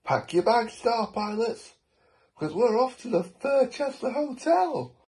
Pack your bags, Star Pilots, because we're off to the Fur Chester Hotel.